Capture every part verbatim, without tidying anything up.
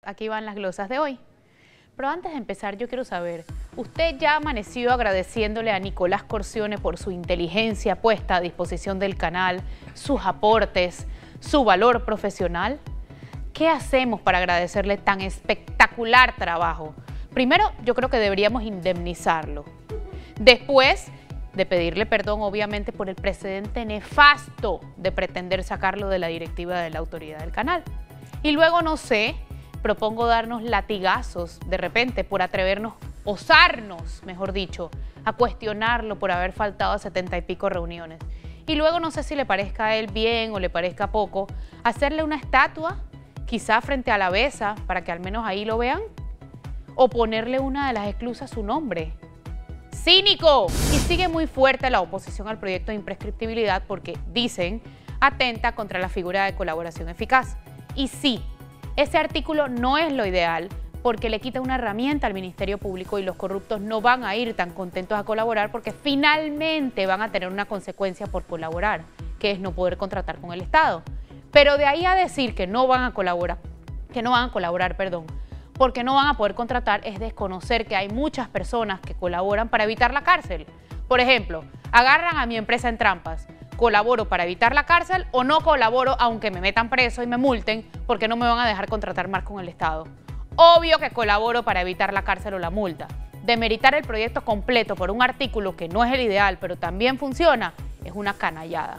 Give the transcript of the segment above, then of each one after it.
aquí van las glosas de hoy. Pero antes de empezar, yo quiero saber, ¿usted ya amaneció agradeciéndole a Nicolás Corcione por su inteligencia puesta a disposición del canal, sus aportes, su valor profesional? ¿Qué hacemos para agradecerle tan espectacular trabajo? Primero, yo creo que deberíamos indemnizarlo. Después, de pedirle perdón, obviamente, por el precedente nefasto de pretender sacarlo de la directiva de la autoridad del canal. Y luego, no sé, propongo darnos latigazos de repente por atrevernos, osarnos, mejor dicho, a cuestionarlo por haber faltado a setenta y pico reuniones. Y luego, no sé si le parezca a él bien o le parezca poco, hacerle una estatua, quizá frente a la Besa, para que al menos ahí lo vean, o ponerle una de las esclusas su nombre. ¡Cínico! Y sigue muy fuerte la oposición al proyecto de imprescriptibilidad porque, dicen, atenta contra la figura de colaboración eficaz. Y sí, ese artículo no es lo ideal porque le quita una herramienta al Ministerio Público y los corruptos no van a ir tan contentos a colaborar porque finalmente van a tener una consecuencia por colaborar, que es no poder contratar con el Estado. Pero de ahí a decir que no van a colaborar, que no van a colaborar, perdón, porque no van a poder contratar es desconocer que hay muchas personas que colaboran para evitar la cárcel. Por ejemplo, agarran a mi empresa en trampas, ¿colaboro para evitar la cárcel o no colaboro aunque me metan preso y me multen porque no me van a dejar contratar más con el Estado? Obvio que colaboro para evitar la cárcel o la multa. Demeritar el proyecto completo por un artículo que no es el ideal pero también funciona es una canallada.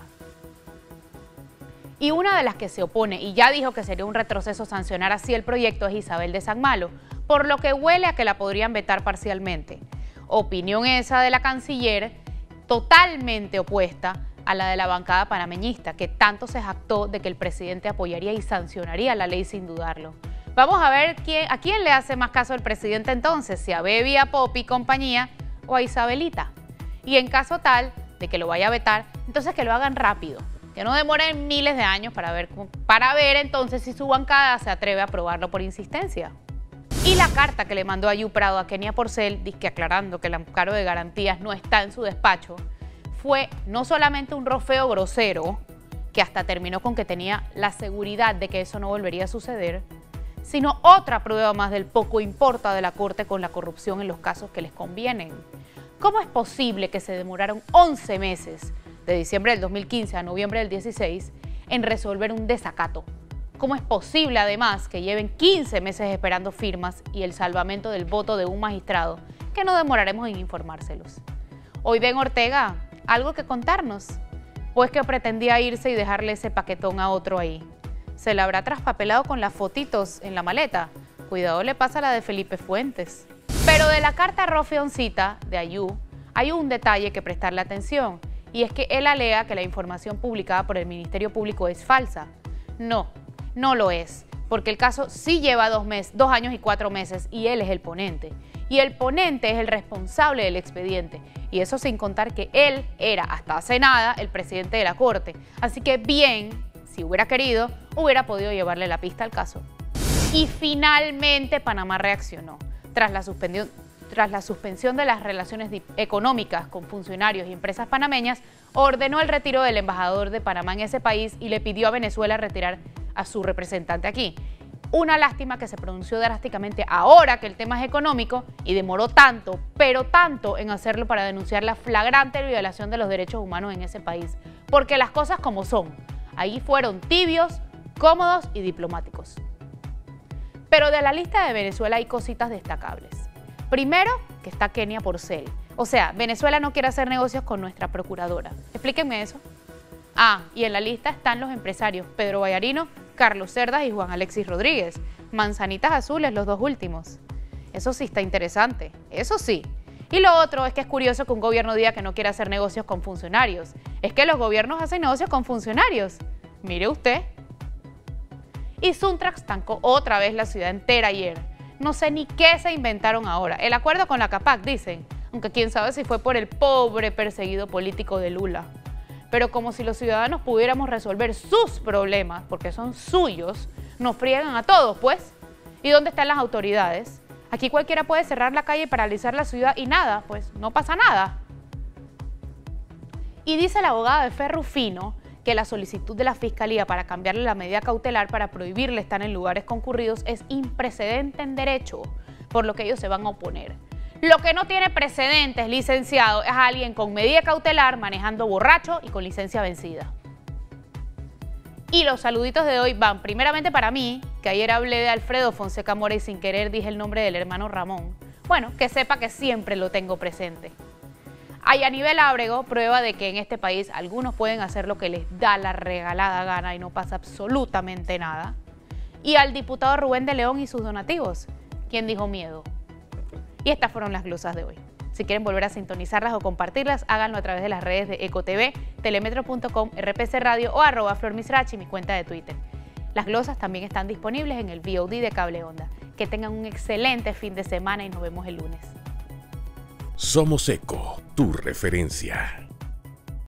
Y una de las que se opone y ya dijo que sería un retroceso sancionar así el proyecto es Isabel de San Malo, por lo que huele a que la podrían vetar parcialmente. Opinión esa de la canciller totalmente opuesta a la de la bancada panameñista, que tanto se jactó de que el presidente apoyaría y sancionaría la ley sin dudarlo. Vamos a ver quién, a quién le hace más caso el presidente entonces, si a Bebi, a Popi y compañía o a Isabelita. Y en caso tal de que lo vaya a vetar, entonces que lo hagan rápido. Que no demoren miles de años para ver, para ver entonces si su bancada se atreve a aprobarlo por insistencia. Y la carta que le mandó Ayu Prado a Kenia Porcel, dizque aclarando que el amparo de garantías no está en su despacho, fue no solamente un rofeo grosero, que hasta terminó con que tenía la seguridad de que eso no volvería a suceder, sino otra prueba más del poco importa de la Corte con la corrupción en los casos que les convienen. ¿Cómo es posible que se demoraron once meses de diciembre del dos mil quince a noviembre del dieciséis, en resolver un desacato? ¿Cómo es posible, además, que lleven quince meses esperando firmas y el salvamento del voto de un magistrado, que no demoraremos en informárselos? Hoy ven Ortega, ¿algo que contarnos? Pues que pretendía irse y dejarle ese paquetón a otro ahí. ¿Se la habrá traspapelado con las fotitos en la maleta? Cuidado le pasa a la de Felipe Fuentes. Pero de la carta rofeoncita de Ayu, hay un detalle que prestarle atención, y es que él alega que la información publicada por el Ministerio Público es falsa. No, no lo es, porque el caso sí lleva dos, meses, dos años y cuatro meses y él es el ponente. Y el ponente es el responsable del expediente, y eso sin contar que él era, hasta hace nada, el presidente de la Corte. Así que bien, si hubiera querido, hubiera podido llevarle la pista al caso. Y finalmente Panamá reaccionó. Tras la suspensión Tras la suspensión de las relaciones económicas con funcionarios y empresas panameñas, ordenó el retiro del embajador de Panamá en ese país y le pidió a Venezuela retirar a su representante aquí. Una lástima que se pronunció drásticamente ahora que el tema es económico y demoró tanto, pero tanto en hacerlo para denunciar la flagrante violación de los derechos humanos en ese país. Porque las cosas como son, ahí fueron tibios, cómodos y diplomáticos. Pero de la lista de Venezuela hay cositas destacables. Primero, que está Kenia Porcel. O sea, Venezuela no quiere hacer negocios con nuestra procuradora. Explíquenme eso. Ah, y en la lista están los empresarios Pedro Vallarino, Carlos Cerdas y Juan Alexis Rodríguez. Manzanitas azules los dos últimos. Eso sí está interesante, eso sí. Y lo otro es que es curioso que un gobierno diga que no quiere hacer negocios con funcionarios. Es que los gobiernos hacen negocios con funcionarios. Mire usted. Y Suntrax tancó otra vez la ciudad entera ayer. No sé ni qué se inventaron ahora. El acuerdo con la CAPAC, dicen, aunque quién sabe si fue por el pobre perseguido político de Lula. Pero como si los ciudadanos pudiéramos resolver sus problemas, porque son suyos, nos friegan a todos, pues. ¿Y dónde están las autoridades? Aquí cualquiera puede cerrar la calle y paralizar la ciudad y nada, pues no pasa nada. Y dice el abogado de Ferrufino que la solicitud de la Fiscalía para cambiarle la medida cautelar para prohibirle estar en lugares concurridos es imprecedente en derecho, por lo que ellos se van a oponer. Lo que no tiene precedentes, licenciado, es alguien con medida cautelar manejando borracho y con licencia vencida. Y los saluditos de hoy van primeramente para mí, que ayer hablé de Alfredo Fonseca Mora y sin querer dije el nombre del hermano Ramón. Bueno, que sepa que siempre lo tengo presente. A Yanibel Ábrego, prueba de que en este país algunos pueden hacer lo que les da la regalada gana y no pasa absolutamente nada. Y al diputado Rubén de León y sus donativos, quien dijo miedo. Y estas fueron las glosas de hoy. Si quieren volver a sintonizarlas o compartirlas, háganlo a través de las redes de EcoTV, telemetro punto com, R P C Radio o arroba flormisrachi, mi cuenta de Twitter. Las glosas también están disponibles en el V O D de Cable Onda. Que tengan un excelente fin de semana y nos vemos el lunes. Somos Eco, tu referencia.